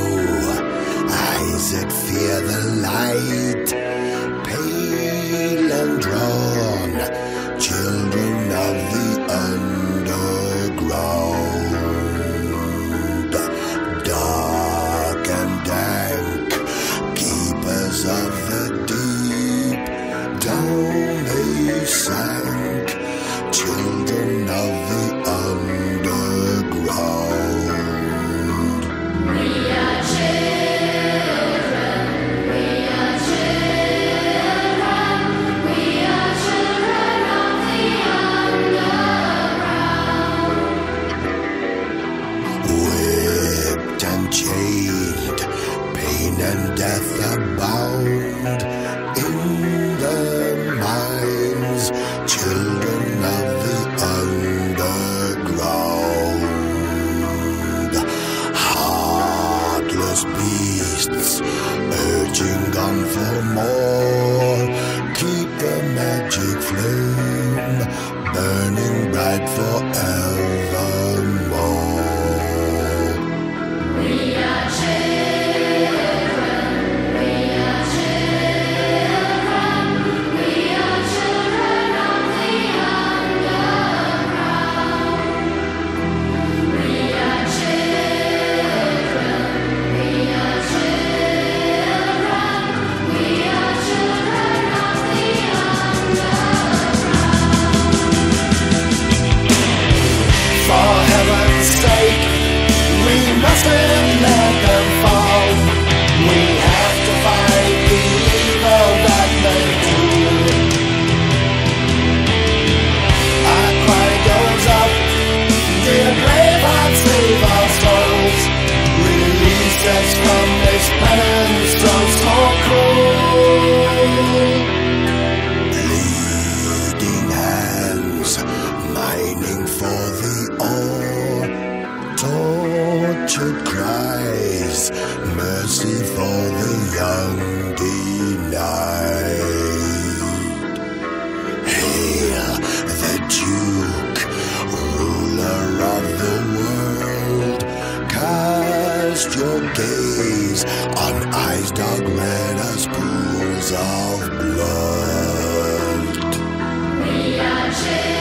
eyes that fear the light, pale and drawn, children of the underground, dark and dank, keepers of the deep, down they sank, children of the underground. We are children, we are children, we are children of the underground. Whipped and chained, pain and death abound in the mines, children of the underground. Heartless beasts urging on for more, keep the magic flame burning bright forevermore. We are children, we are children, we are children of the underground. We are children, we are children, we are children of the underground. For heaven's sake, we mustn't let them fall. We have to fight the evil that they do. Our cry goes up, dear brave hearts, save our souls. Release us from this penance so cruel. Bleeding hands, mining for the ore, tortured cries, mercy for the young denied. Hail the Duke, ruler of the world, cast your gaze on eyes dark red as pools of blood. We are children.